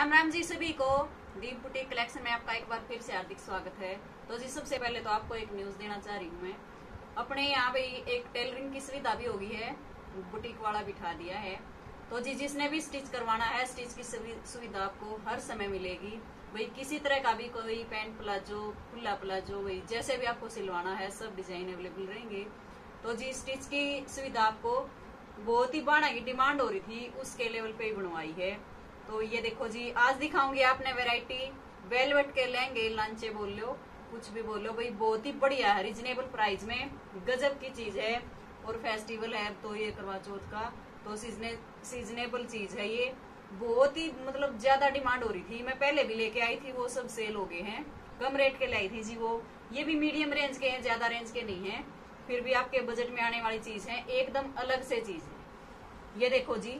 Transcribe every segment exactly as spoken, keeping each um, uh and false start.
राम राम जी सभी को। दीप boutique collection में आपका एक बार फिर से हार्दिक स्वागत है। तो जी सबसे पहले तो आपको एक न्यूज देना चाह रही हूँ मैं। अपने यहाँ पे एक टेलरिंग की सुविधा भी होगी है, बुटीक वाला बिठा दिया है। तो जी जिसने भी स्टिच करवाना है, स्टिच की सुविधा आपको हर समय मिलेगी। वही किसी तरह का भी कोई पैंट प्लाजो, खुला प्लाजो, वही जैसे भी आपको सिलवाना है सब डिजाइन अवेलेबल रहेंगे। तो जी स्टिच की सुविधा आपको बहुत ही बढ़ाने की डिमांड हो रही थी, उसके लेवल पे ही बनवाई है। तो ये देखो जी, आज दिखाऊंगी आपने वैरायटी वेलवेट के लहंगे, लांचे बोल लो, कुछ भी बोलो भाई, बहुत ही बढ़िया है, रिजनेबल प्राइस में गजब की चीज है। और फेस्टिवल है तो ये करवा चौथ का, तो सीजने सीजनेबल चीज है ये। बहुत ही मतलब ज्यादा डिमांड हो रही थी, मैं पहले भी लेके आई थी, वो सब सेल हो गए हैं। कम रेट के लाई थी जी वो। ये भी मीडियम रेंज के हैं, ज्यादा रेंज के नहीं है, फिर भी आपके बजट में आने वाली चीज है, एकदम अलग से चीज है। ये देखो जी,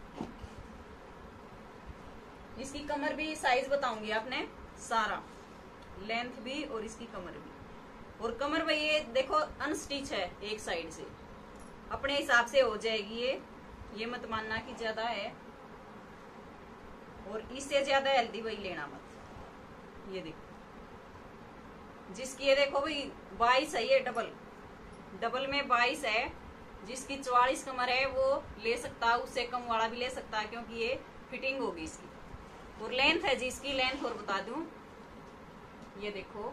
इसकी कमर भी साइज बताऊंगी आपने सारा, लेंथ भी और इसकी कमर भी। और कमर भाई ये देखो अनस्टिच है, एक साइड से अपने हिसाब से हो जाएगी ये ये मत मानना कि ज्यादा है, और इससे ज्यादा हेल्दी वही लेना मत। ये देखो जिसकी, ये देखो भाई बाईस है, ये डबल डबल में बाईस है। जिसकी चौवालीस कमर है वो ले सकता है, उससे कम वाला भी ले सकता है, क्योंकि ये फिटिंग होगी इसकी। और लेंथ है जी इसकी, लेंथ और बता दूं, ये देखो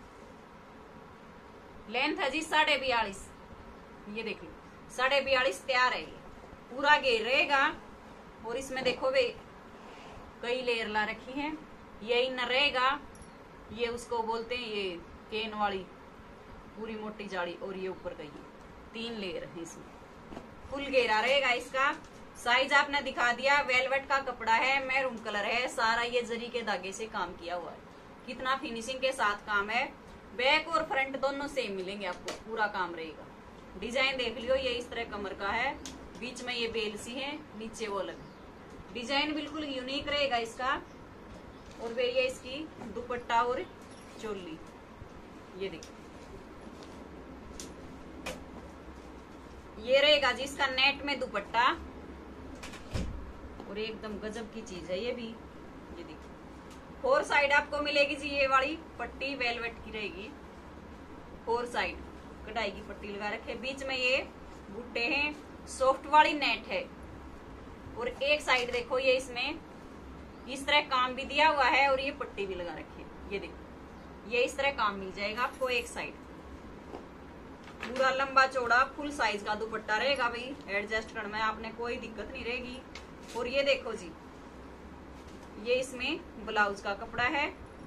लेंथ है जी साढ़े बयालीस। ये देख लो साढ़े बयालीस तैयार है, ये पूरा घेर रहेगा। और इसमें देखो भाई कई लेयर ला रखी हैं, ये इनर रहेगा, ये उसको बोलते हैं ये केन वाली पूरी मोटी जाली, और ये ऊपर का ये तीन लेयर है, इसमें फुल घेरा रहेगा इसका। साइज आपने दिखा दिया, वेलवेट का कपड़ा है, मैरून कलर है, सारा ये जरी के धागे से काम किया हुआ है, कितना फिनिशिंग के साथ काम है। बैक और फ्रंट दोनों सेम मिलेंगे आपको, पूरा काम रहेगा। डिजाइन देख लियो, ये इस तरह कमर का है, बीच में ये बेल सी है, नीचे वो अलग। डिजाइन बिल्कुल यूनिक रहेगा इसका। और वे ये इसकी दुपट्टा और चोली, ये देखिए ये रहेगा जी इसका नेट में दुपट्टा, और एकदम गजब की चीज है ये भी। ये देखिए फोर साइड आपको मिलेगी जी, ये वाली पट्टी वेलवेट की रहेगी, फोर साइड कढ़ाई की पट्टी लगा रखे, बीच में ये बूटे हैं, सॉफ्ट वाली नेट है। और एक साइड देखो ये इसमें इस तरह काम भी दिया हुआ है, और ये पट्टी भी लगा रखी है। ये देखो ये इस तरह काम मिल जाएगा आपको, एक साइड पूरा लंबा चौड़ा फुल साइज का दुपट्टा रहेगा भाई, एडजस्ट करने में आपने कोई दिक्कत नहीं रहेगी। और ये देखो जी, ये इसमें ब्लाउज का कपड़ा है,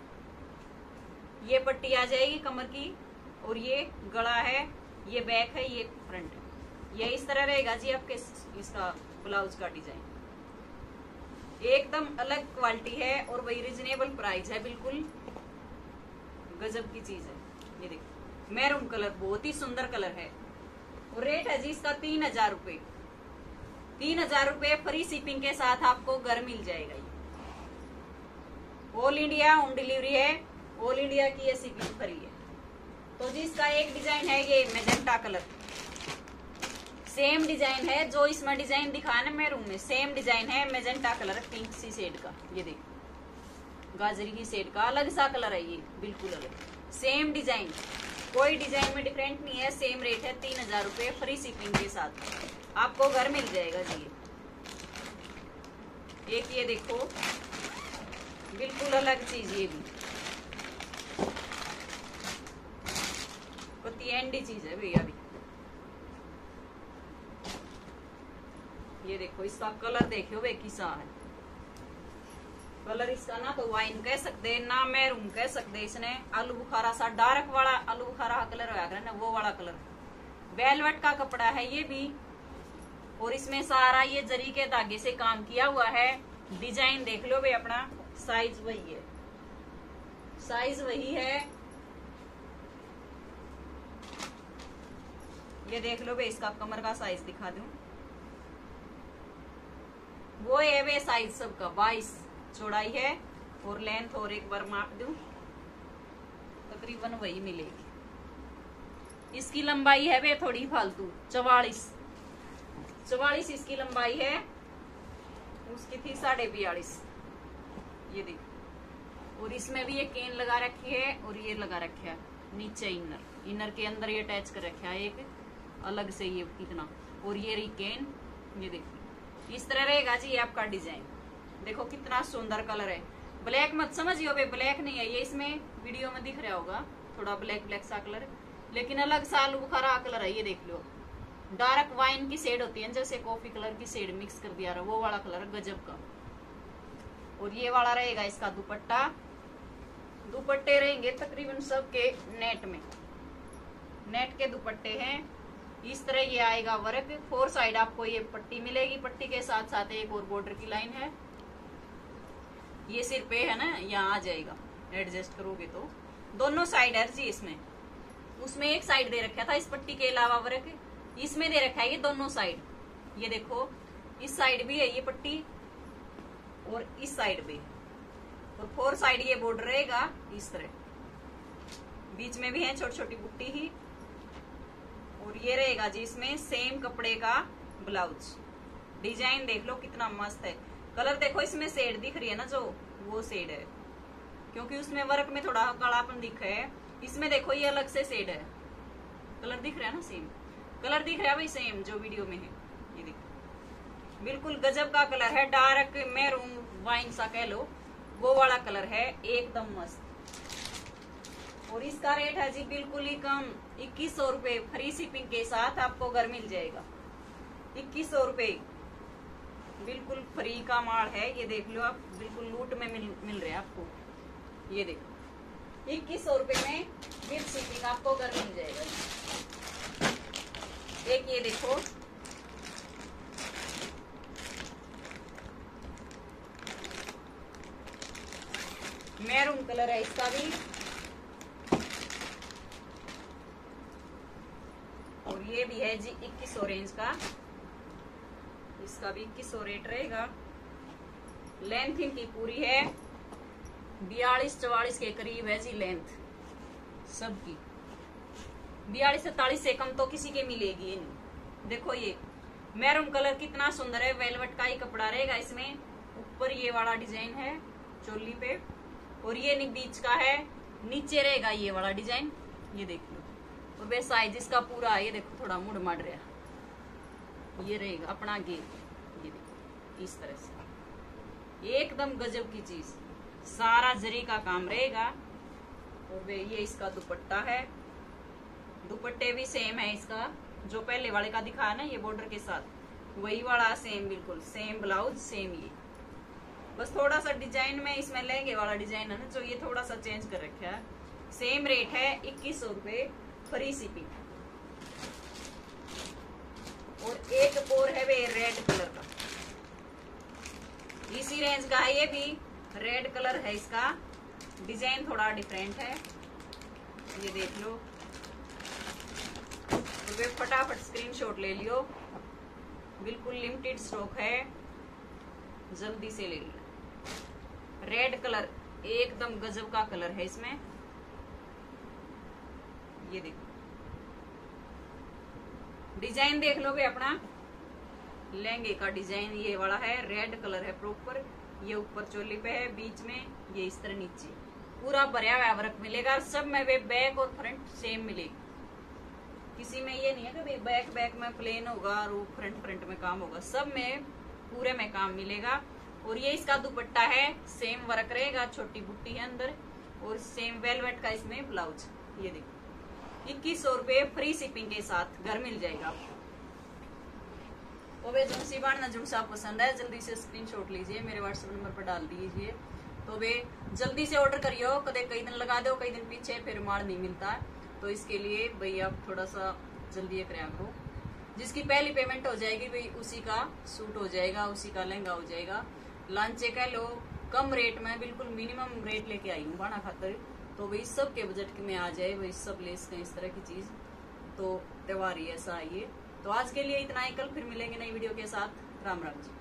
ये पट्टी आ जाएगी कमर की, और ये गला है, ये बैक है, ये फ्रंट है। ये इस तरह रहेगा जी आपके इसका ब्लाउज का डिजाइन, एकदम अलग क्वालिटी है, और वही रिजनेबल प्राइस है, बिल्कुल गजब की चीज है। ये देखो मैरून कलर, बहुत ही सुंदर कलर है। और रेट है जी इसका तीन हजार रुपए तीन हजार रुपए फ्री शिपिंग के साथ आपको घर मिल जाएगा। ये ऑल इंडिया होम डिलीवरी है, ऑल इंडिया की ये शिपिंग फ्री है। तो जी इसका एक डिजाइन है ये मैजेंटा कलर, सेम डिजाइन है जो इसमें डिजाइन दिखाया ना मैरून में, सेम डिजाइन है मैजेंटा कलर, पिंक सी शेड का। ये देखो गाजरी की शेड का अलग सा कलर है, ये बिल्कुल अलग, सेम डिजाइन, कोई डिजाइन में डिफरेंट नहीं है, सेम रेट है तीन हजार रुपए फ्री शिपिंग के साथ आपको घर मिल जाएगा जी। एक ये देखो बिल्कुल अलग चीज, ये भी कति एंडी चीज है भैया भी। ये देखो इसका कलर देखियो वे किसा है, कलर इसका ना तो वाइन कह सकते ना मैरून कह सकते, इसने आलू बुखारा सा डार्क वाला आलू बुखारा कलर होगा ना, वो वाला कलर। वेलवेट का कपड़ा है ये भी, और इसमें सारा ये जरी के धागे से काम किया हुआ है। डिजाइन देख लो भाई अपना, साइज वही है, साइज वही है। ये देख लो भाई इसका कमर का साइज दिखा दूं, वो है वे साइज सबका बाईस चौड़ाई है, और लेंथ और एक बार माप दूं तकरीबन वही मिलेगी। इसकी लंबाई है वे थोड़ी फालतू, चवालीस चवालीस इसकी लंबाई है, उसकी थी साढ़े बयालीस। ये देखो। और इसमें भी ये केन लगा रखी है और ये लगा रखा है नीचे इनर, इनर के अंदर ये अटैच कर रखा है एक अलग से ये इतना। और ये रही केन, ये देखो इस तरह रहेगा जी आपका डिजाइन। देखो कितना सुंदर कलर है। ब्लैक मत समझियो बे, ब्लैक नहीं है ये, इसमें वीडियो में दिख रहा होगा थोड़ा ब्लैक ब्लैक सा कलर, लेकिन अलग सा बुखारा कलर है। ये देख लो, डार्क वाइन की शेड होती है जैसे कॉफी कलर की शेड मिक्स कर दिया रहा, वो वाला कलर गजब का। और ये वाला रहेगा इसका दुपट्टा। दुपट्टे रहेंगे तकरीबन सबके नेट में, नेट के दुपट्टे हैं। इस तरह ये आएगा वर्क। फोर साइड आपको ये पट्टी मिलेगी, पट्टी के साथ साथ एक और बॉर्डर की लाइन है। ये सिर पे है ना, यहाँ आ जाएगा एडजस्ट करोगे तो। दोनों साइड है जी इसमें, उसमें एक साइड दे रखा था इस पट्टी के अलावा वर्क, इसमें दे रखा है ये दोनों साइड। ये देखो इस साइड भी है ये पट्टी और इस साइड भी, और फोर साइड ये बॉर्डर रहेगा इस तरह। बीच में भी है छोटी छोटी बुट्टी ही। और ये रहेगा जी इसमें सेम कपड़े का ब्लाउज। डिजाइन देख लो कितना मस्त है। कलर देखो इसमें शेड दिख रही है ना, जो वो शेड है, क्योंकि उसमें वर्क में थोड़ा कालापन दिखा है, इसमें देखो ये अलग से शेड है। कलर दिख रहा है ना, सेम कलर दिख रहा है भाई, सेम जो वीडियो में है। ये देखो बिल्कुल गजब का कलर है, डार्क मैरून वाइन सा कह लो, वो वाला कलर है, एकदम मस्त। और इसका रेट है जी बिल्कुल ही कम, इक्कीस सौ रूपये फ्री शिपिंग के साथ आपको घर मिल जाएगा। इक्कीस सौ रूपये बिल्कुल फ्री का माल है। ये देख लो आप, बिल्कुल लूट में मिल, मिल रहे हैं आपको। ये देखो इक्कीस सौ रूपये में विद शिपिंग आपको घर मिल जाएगा। एक ये देखो मैरून कलर है इसका भी, और ये भी है जी इक्कीस सौ रेंज का, इसका भी इक्कीस सौ रेट रहेगा। लेंथ इनकी पूरी है बयालीस चौवालीस के करीब है जी लेंथ सबकी। बयालीस सैतालीस से कम तो किसी के मिलेगी नहीं। देखो ये मैरून कलर कितना सुंदर है, वेलवेट का ही कपड़ा रहेगा इसमें। ऊपर ये वाला डिजाइन है चोली पे, और ये बीच का है, नीचे रहेगा ये वाला डिजाइन। ये देख लो, और वे साइज इसका पूरा, ये देखो थोड़ा मुड़ मड़ रहा, ये रहेगा अपना गेट। ये देखो इस तरह से एकदम गजब की चीज, सारा जरी का काम रहेगा। और वे ये इसका दुपट्टा है, दुपट्टे भी सेम है इसका, जो पहले वाले का दिखाया ना ये बॉर्डर के साथ, वही वाला सेम, बिल्कुल सेम ब्लाउज सेम। ये बस थोड़ा सा डिजाइन में इसमें लहंगे वाला डिजाइन है ना, जो ये थोड़ा सा चेंज कर रखा है। सेम रेट है इक्कीस सौ रूपये फ्री शिपिंग। और एक और है वे रेड कलर का, इसी रेंज का है ये भी, रेड कलर है इसका, डिजाइन थोड़ा डिफरेंट है। ये देख लो, तो वे फटाफट स्क्रीनशॉट ले लियो, बिल्कुल लिमिटेड स्टॉक है, जल्दी से ले लियो। रेड कलर एकदम गजब का कलर है इसमें। ये देखो डिजाइन देख लो भी अपना, लहंगे का डिजाइन ये वाला है, रेड कलर है प्रॉपर। ये ऊपर चोली पे है, बीच में ये इस तरह नीचे पूरा भरा हुआ वर्क मिलेगा। सब में वे बैक और फ्रंट सेम मिलेगी, किसी में ये नहीं है कि बैक बैक में प्लेन होगा और फ्रंट फ्रंट में काम होगा, सब में पूरे में काम मिलेगा। और ये इसका दुपट्टा है, सेम वर्क रहेगा, छोटी बुट्टी है अंदर, और सेम वेलवेट का इसमें ब्लाउज। ये देखो इक्कीस सौ रूपये फ्री शिपिंग के साथ घर मिल जाएगा आपको। तो वे जुनसी बाढ़ जुनसा पसंद है, जल्दी से स्क्रीनशॉट लीजिए, मेरे व्हाट्सएप नंबर पर डाल दीजिए। तो वे जल्दी से ऑर्डर करियो, कदे कई दिन लगा दो कई दिन पीछे फिर माल नहीं मिलता है, तो इसके लिए भाई आप थोड़ा सा जल्दी कराया करो। जिसकी पहली पेमेंट हो जाएगी भाई उसी का सूट हो जाएगा, उसी का लहंगा हो जाएगा। लांचे कह लो, कम रेट में बिल्कुल मिनिमम रेट लेके आई हूँ बाना खातर, तो भाई सब के बजट में आ जाए, भाई सब ले सकें इस तरह की चीज। तो त्योहार ही ऐसा आइए। तो आज के लिए इतना ही, कल फिर मिलेंगे नई वीडियो के साथ। राम राम जी।